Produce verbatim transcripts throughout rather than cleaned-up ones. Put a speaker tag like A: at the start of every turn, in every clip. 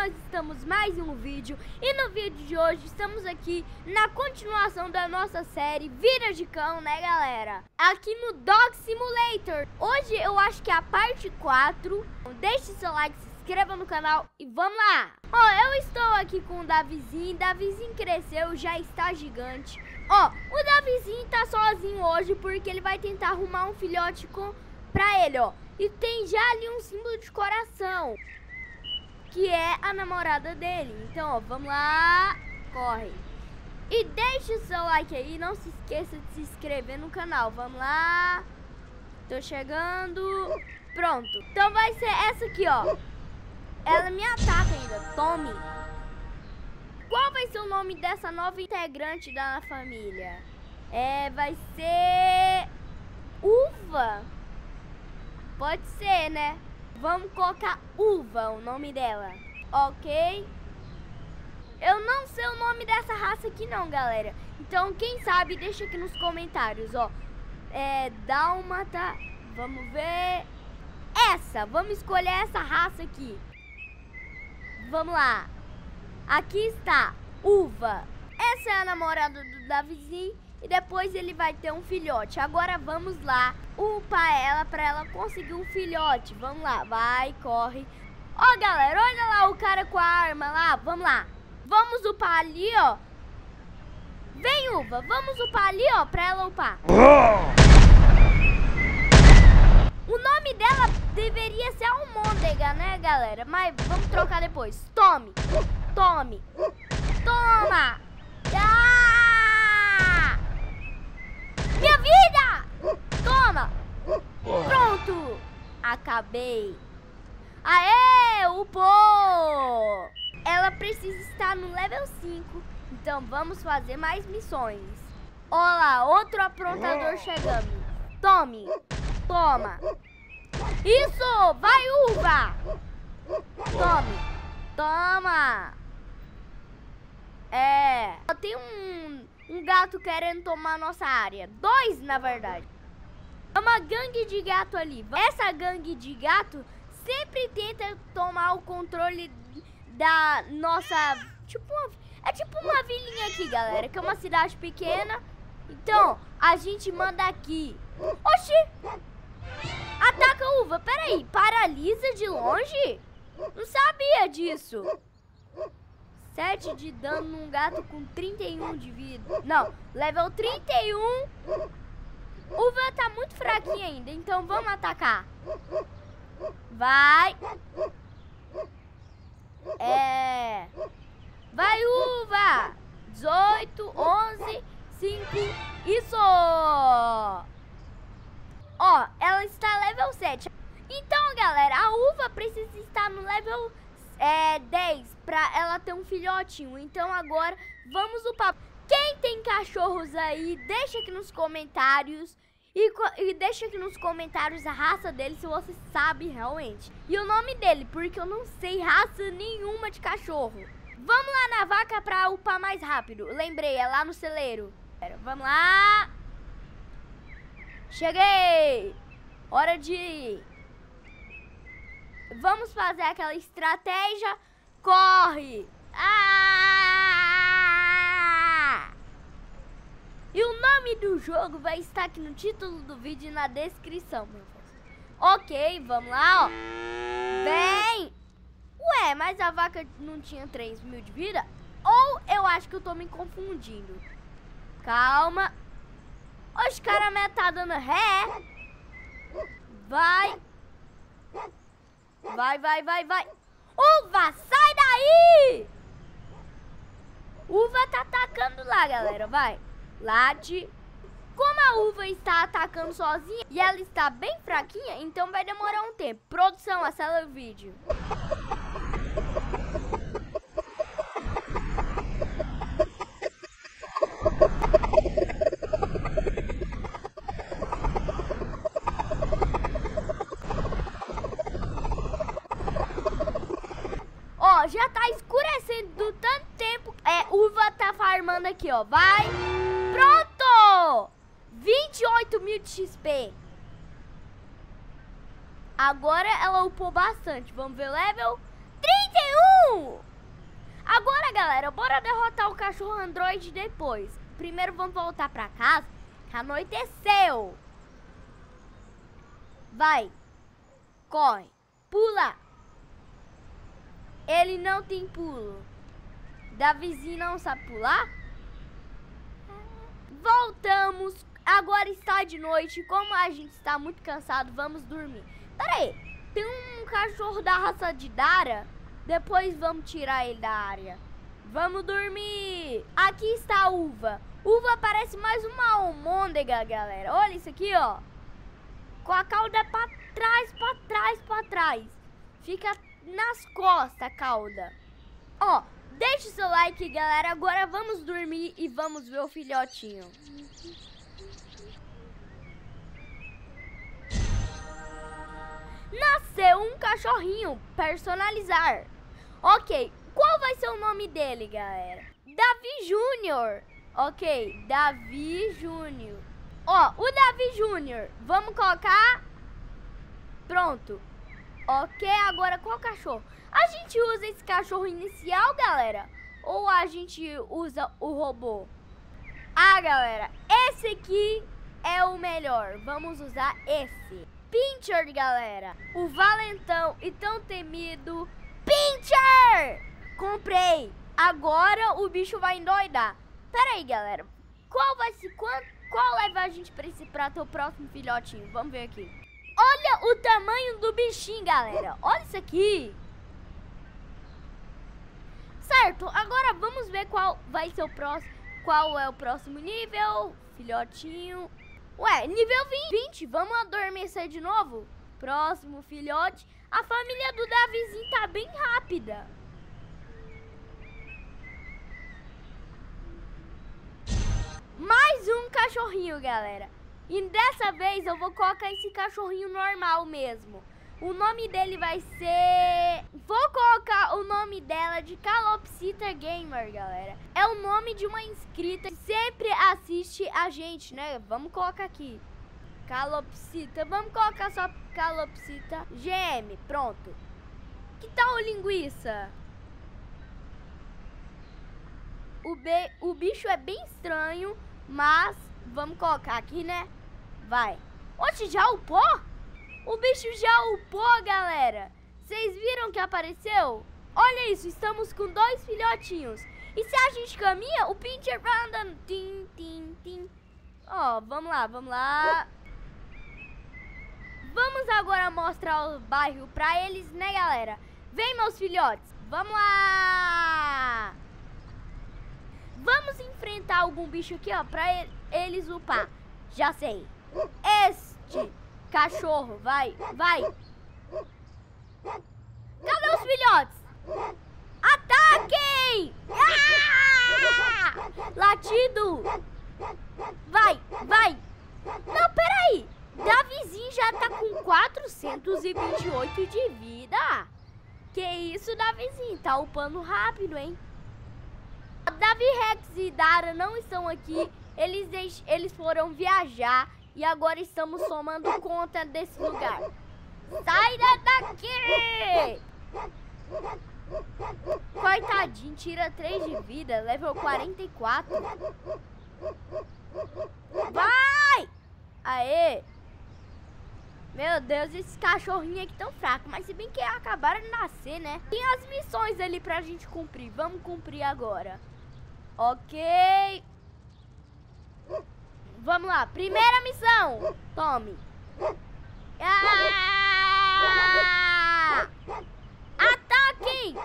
A: nós estamos mais em um vídeo. E no vídeo de hoje estamos aqui na continuação da nossa série Vida de Cão, né galera? Aqui no Dog Simulator. Hoje eu acho que é a parte quatro. Deixe seu like, se inscreva no canal e vamos lá. Ó, eu estou aqui com o Davizinho. Davizinho cresceu, já está gigante. Ó, o Davizinho tá sozinho hoje porque ele vai tentar arrumar um filhote com, pra ele, ó. E tem já ali um símbolo de coração, que é a namorada dele. Então, ó, vamos lá, corre. E deixe o seu like aí, não se esqueça de se inscrever no canal. Vamos lá. Tô chegando. Pronto. Então vai ser essa aqui, ó. Ela me ataca ainda. Tome. Qual vai ser o nome dessa nova integrante da família? É, vai ser... Uva. Pode ser, né? Vamos colocar Uva, o nome dela. Ok. Eu não sei o nome dessa raça aqui não, galera. Então, quem sabe, deixa aqui nos comentários, ó. É, Dálmata. Vamos ver. Essa, vamos escolher essa raça aqui. Vamos lá. Aqui está, Uva. Essa é a namorada do Davizinho. E depois ele vai ter um filhote. Agora vamos lá upar ela pra ela conseguir um filhote. Vamos lá, vai, corre. Ó, galera, olha lá o cara com a arma lá. Vamos lá. Vamos upar ali, ó. Vem, Uva, vamos upar ali, ó, pra ela upar. O nome dela deveria ser Almôndega, né, galera? Mas vamos trocar depois. Tome. Tome. Toma. Ah! Minha vida! Toma. Pronto. Acabei. Aê, upou. Ela precisa estar no level cinco. Então vamos fazer mais missões. Olá, outro aprontador chegando. Tome. Toma. Isso! Vai, Uva! Tome. Toma. É. Tem um, um gato querendo tomar nossa área. Dois, na verdade. É uma gangue de gato ali. Essa gangue de gato sempre tenta tomar o controle da nossa... Tipo uma, é tipo uma vilinha aqui, galera. Que é uma cidade pequena. Então, a gente manda aqui. Oxi! Ataca a Uva. Peraí, paralisa de longe? Não sabia disso. sete de dano num gato com trinta e um de vida. Não, level trinta e um. Uva tá muito fraquinha ainda, então vamos atacar. Vai. É. Vai, Uva. dezoito, onze, cinco. Isso. Ó, ela está level sete. Então, galera, a Uva precisa estar no level é, dez pra ela ter um filhotinho. Então agora vamos upar. Quem tem cachorros aí, deixa aqui nos comentários. E, e deixa aqui nos comentários a raça dele, se você sabe realmente. E o nome dele, porque eu não sei raça nenhuma de cachorro. Vamos lá na vaca pra upar mais rápido. Lembrei, é lá no celeiro. Vamos lá. Cheguei. Hora de ir. Vamos fazer aquela estratégia. Corre. Ah! E o nome do jogo vai estar aqui no título do vídeo e na descrição, meu Deus. Ok, vamos lá, ó. Vem. Ué, mas a vaca não tinha três mil de vida? Ou eu acho que eu tô me confundindo. Calma. Os caras tá dando ré. Vai. Vai, vai, vai, vai. Uva, sai daí! Uva tá atacando lá, galera. Vai. Late. Como a Uva está atacando sozinha e ela está bem fraquinha, então vai demorar um tempo. Produção, acelera o vídeo. Ó, já tá escurecendo do tanto tempo. É, Uva tá farmando aqui, ó. Vai. Pronto! vinte e oito mil de X P. Agora ela upou bastante. Vamos ver o level. trinta um! Agora, galera, bora derrotar o cachorro androide depois. Primeiro vamos voltar pra casa, que anoiteceu. Vai. Corre. Pula. Ele não tem pulo. Davizinho não sabe pular? Voltamos. Agora está de noite. Como a gente está muito cansado, vamos dormir. Pera aí. Tem um cachorro da raça de Dara. Depois vamos tirar ele da área. Vamos dormir. Aqui está a uva. Uva parece mais uma almôndega, galera. Olha isso aqui, ó. Com a cauda pra trás, pra trás, pra trás. Fica nas costas a cauda. Ó, deixa o seu like, galera. Agora vamos dormir e vamos ver o filhotinho. Nasceu um cachorrinho. Personalizar. Ok, qual vai ser o nome dele, galera? Davi Júnior. Ok, Davi Júnior. Ó, o Davi Júnior. Vamos colocar. Pronto. Ok, agora qual cachorro? A gente usa esse cachorro inicial, galera? Ou a gente usa o robô? Ah, galera, esse aqui é o melhor. Vamos usar esse. Pinscher, galera. O valentão e tão temido Pinscher! Comprei. Agora o bicho vai endoidar. Pera aí, galera. Qual vai ser... Qual, qual leva a gente pra esse pra ter o próximo filhotinho? Vamos ver aqui. Olha o tamanho do bichinho, galera. Olha isso aqui. Certo, agora vamos ver qual vai ser o próximo. Qual é o próximo nível? Filhotinho. Ué, nível vinte. Vamos adormecer de novo? Próximo filhote. A família do Davizinho tá bem rápida. Mais um cachorrinho, galera. E dessa vez eu vou colocar esse cachorrinho normal mesmo. O nome dele vai ser... Vou colocar o nome dela de Calopsita Gamer, galera. É o nome de uma inscrita que sempre assiste a gente, né? Vamos colocar aqui. Calopsita. Vamos colocar só Calopsita G M. Pronto. Que tal o linguiça? O, be... o bicho é bem estranho, mas vamos colocar aqui, né? Vai. Oxe, já upou? O bicho já upou, galera. Vocês viram que apareceu? Olha isso, estamos com dois filhotinhos. E se a gente caminha, o Pinscher vai andando. Tim, tim, tim. Ó, vamos lá, vamos lá. Vamos agora mostrar o bairro pra eles, né, galera? Vem, meus filhotes. Vamos lá. Vamos enfrentar algum bicho aqui, ó, pra eles upar. Já sei. Este cachorro, vai, vai. Cadê os filhotes? Ataquem! Ah! Latido! Vai, vai. Não, peraí. Davizinho já tá com quatrocentos e vinte e oito de vida. Que isso, Davizinho? Tá upando rápido, hein? Davi, Rex e Dara não estão aqui. Eles, deix... Eles foram viajar e agora estamos tomando conta desse lugar. Sai daqui! Coitadinho, tira três de vida, level quarenta e quatro. Vai! Aê! Meu Deus, esses cachorrinhos aqui tão fracos. Mas se bem que acabaram de nascer, né? Tem as missões ali pra gente cumprir. Vamos cumprir agora. Ok. Vamos lá, primeira missão. Tome. Ah! Ataquem!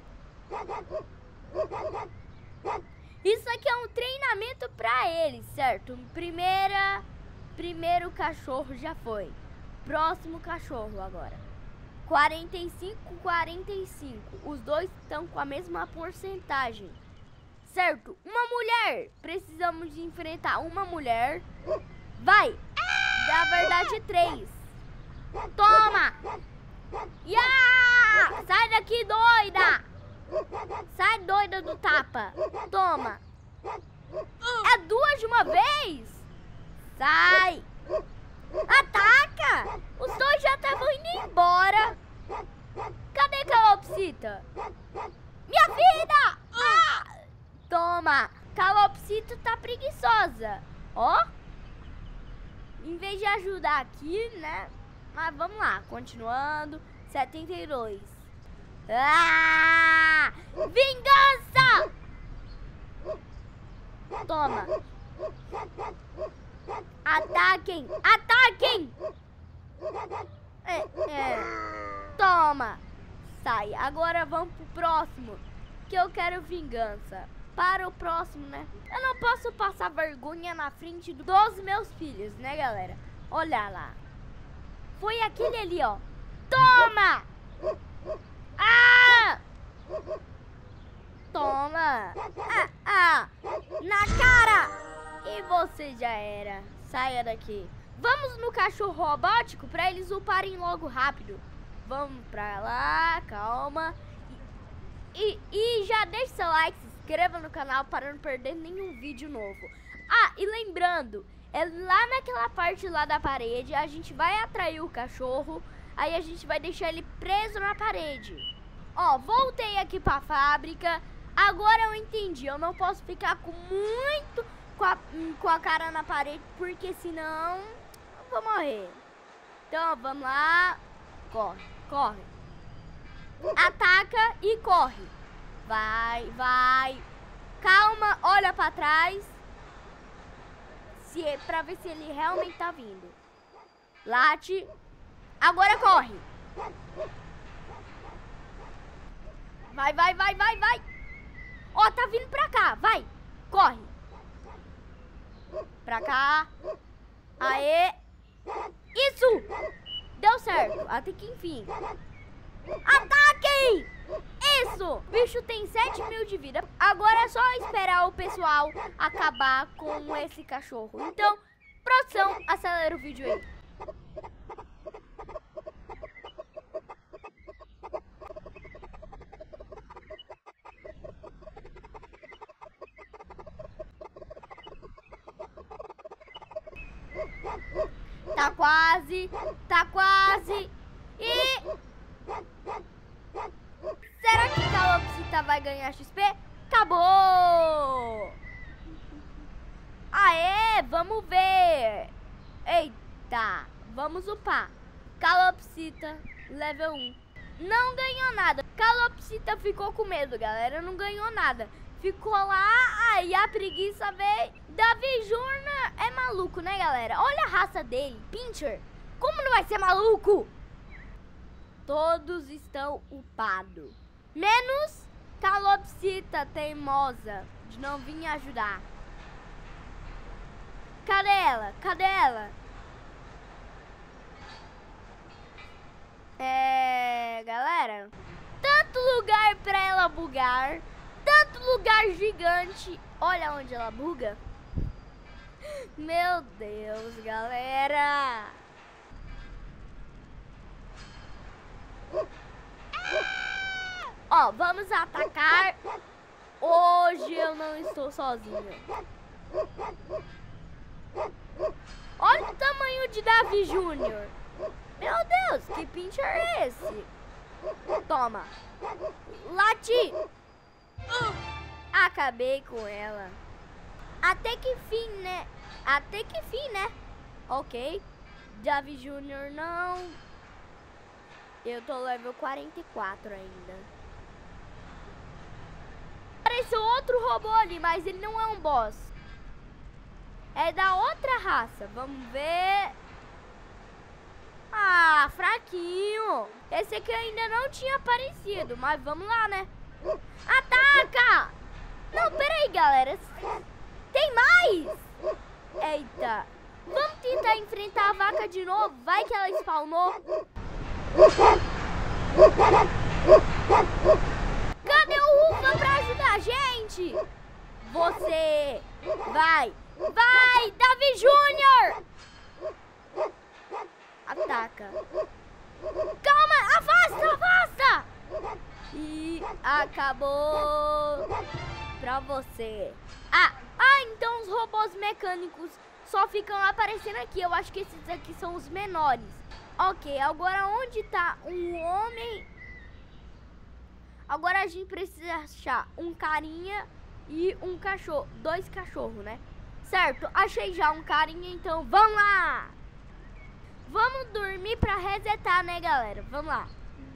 A: Isso aqui é um treinamento pra eles, certo? Primeira, primeiro cachorro já foi. Próximo cachorro agora. quarenta e cinco, quarenta e cinco. Os dois estão com a mesma porcentagem. Certo? Uma mulher. Precisamos de enfrentar uma mulher. Vai. Na verdade, três. Toma. Yeah! Sai daqui, doida. Sai, doida do tapa. Toma. É duas de uma vez. Sai. Ataca. Os dois já estavam indo embora. Cadê Calopsita? Calopsita. Minha vida! Ah! Toma. Calopsita tá preguiçosa. Ó. Em vez de ajudar aqui, né? Mas vamos lá. Continuando. setenta e dois. Ah! Vingança! Toma. Ataquem! Ataquem! É, é. Toma. Sai. Agora vamos pro próximo. Que eu quero vingança. Para o próximo, né? Eu não posso passar vergonha na frente dos meus filhos, né, galera? Olha lá. Foi aquele ali, ó. Toma! Ah! Toma! Ah, ah! Na cara! E você já era. Saia daqui. Vamos no cachorro robótico pra eles uparem logo rápido. Vamos pra lá, calma. E, e, e já deixa seu like, se inscreva no canal para não perder nenhum vídeo novo. Ah, e lembrando, é lá naquela parte lá da parede, a gente vai atrair o cachorro, aí a gente vai deixar ele preso na parede. Ó, voltei aqui pra fábrica, agora eu entendi, eu não posso ficar com muito com a, com a cara na parede, porque senão eu vou morrer. Então, vamos lá, corre, corre. Ataca e corre. Vai, vai. Calma, olha pra trás. Se, pra ver se ele realmente tá vindo. Late. Agora corre. Vai, vai, vai, vai, vai. Ó, tá vindo pra cá, vai. Corre. Pra cá. Aê. Isso. Deu certo, até que enfim. Ataquem! Isso! O bicho tem sete mil de vida. Agora é só esperar o pessoal acabar com esse cachorro. Então, produção, acelera o vídeo aí. Tá quase, tá quase. E... será que Calopsita vai ganhar X P? Acabou! Aê, vamos ver. Eita, vamos upar. Calopsita, level um. Não ganhou nada. Calopsita ficou com medo, galera. Não ganhou nada. Ficou lá, aí a preguiça veio. Davi Júnior é maluco, né, galera? Olha a raça dele, Pinscher. Como não vai ser maluco? Todos estão upados. Menos Calopsita teimosa de não vir ajudar. Cadê ela? Cadê ela? É... galera, tanto lugar pra ela bugar. Tanto lugar gigante. Olha onde ela buga. Meu Deus, galera. Ó, vamos atacar. Hoje eu não estou sozinha. Olha o tamanho de Davi Júnior. Meu Deus, que Pinscher é esse? Toma. Lati. Acabei com ela. Até que fim, né? Até que fim, né? Ok. Davi Júnior não. Eu tô level quarenta e quatro ainda. Apareceu outro robô ali, mas ele não é um boss. É da outra raça. Vamos ver. Ah, fraquinho. Esse aqui ainda não tinha aparecido, mas vamos lá, né? Ataca! Não, peraí, galera. Tem mais? Eita. Vamos tentar enfrentar a vaca de novo. Vai que ela spawnou. Cadê o Uva pra ajudar a gente? Você. Vai. Vai, Davi Júnior. Ataca. Calma, afasta, afasta. E acabou pra você. Ah, ah, então os robôs mecânicos só ficam aparecendo aqui. Eu acho que esses aqui são os menores. Ok, agora onde tá um homem Agora a gente precisa achar um carinha e um cachorro. Dois cachorros, né? Certo, achei já um carinha, então vamos lá! Vamos dormir pra resetar, né, galera? Vamos lá.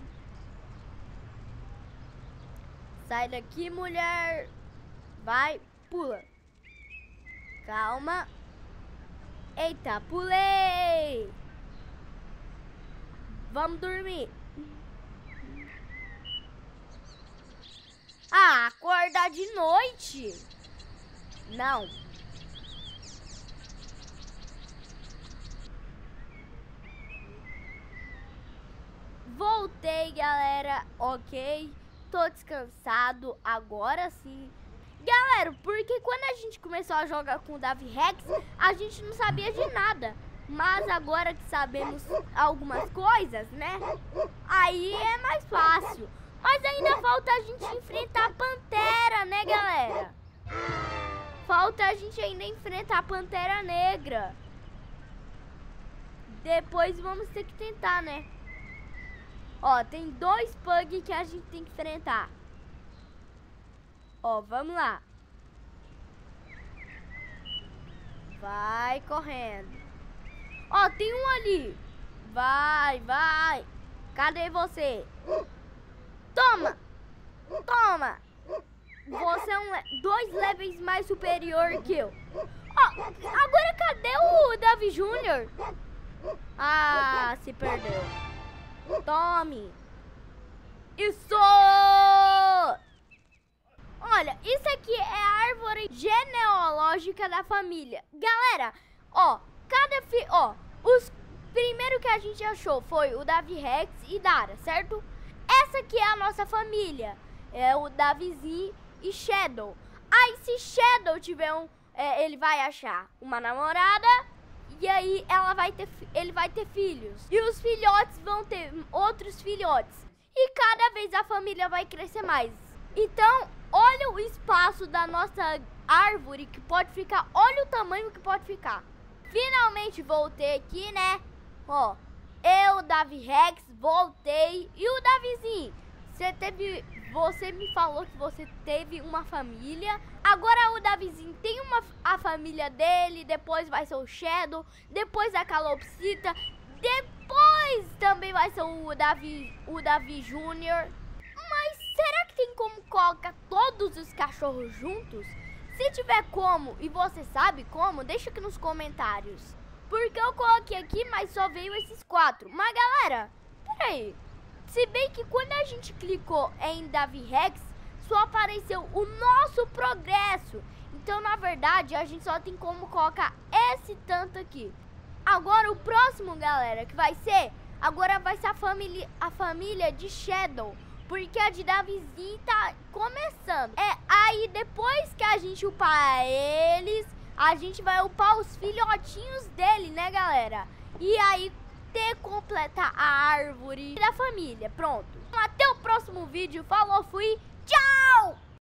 A: Sai daqui, mulher. Vai, pula. Calma. Eita, pulei. Vamos dormir. Ah, acordar de noite? Não. Voltei, galera. Ok. Tô descansado. Agora sim. Galera, porque quando a gente começou a jogar com o Davi Rex, a gente não sabia de nada. Mas agora que sabemos algumas coisas, né? Aí é mais fácil. Mas ainda falta a gente enfrentar a Pantera, né, galera? Falta a gente ainda enfrentar a Pantera Negra. Depois vamos ter que tentar, né? Ó, tem dois Pug que a gente tem que enfrentar. Ó, vamos lá. Vai correndo. Ó, tem um ali. Vai, vai. Cadê você? Toma. Toma. Você é um le dois levels mais superior que eu. Ó, agora cadê o Davi Júnior? Ah, se perdeu. Tome. Isso! Olha, isso aqui é a árvore genealógica da família. Galera, ó, cada fi... Ó, os primeiro que a gente achou foi o Davi Rex e Dara, certo? Essa aqui é a nossa família. É o Davizinho e Shadow. Aí se Shadow tiver um... É, ele vai achar uma namorada... E aí ela vai ter, ele vai ter filhos. E os filhotes vão ter outros filhotes. E cada vez a família vai crescer mais. Então, olha o espaço da nossa árvore que pode ficar. Olha o tamanho que pode ficar. Finalmente voltei aqui, né? Ó, eu, Davi Rex, voltei. E o Davizinho, você teve... Você me falou que você teve uma família. Agora o Davizinho tem uma, a família dele. Depois vai ser o Shadow. Depois a Calopsita. Depois também vai ser o Davi, o Davi Júnior. Mas será que tem como colocar todos os cachorros juntos? Se tiver como e você sabe como, deixa aqui nos comentários. Porque eu coloquei aqui, mas só veio esses quatro. Mas galera, peraí. Se bem que quando a gente clicou em Davi Rex, só apareceu o nosso progresso. Então, na verdade, a gente só tem como colocar esse tanto aqui. Agora, o próximo, galera, que vai ser... Agora vai ser a família, a família de Shadow. Porque a de Davizinho tá começando. É, aí depois que a gente upar eles, a gente vai upar os filhotinhos dele, né, galera? E aí... ter completar a árvore da família. Pronto. Até o próximo vídeo. Falou, fui. Tchau!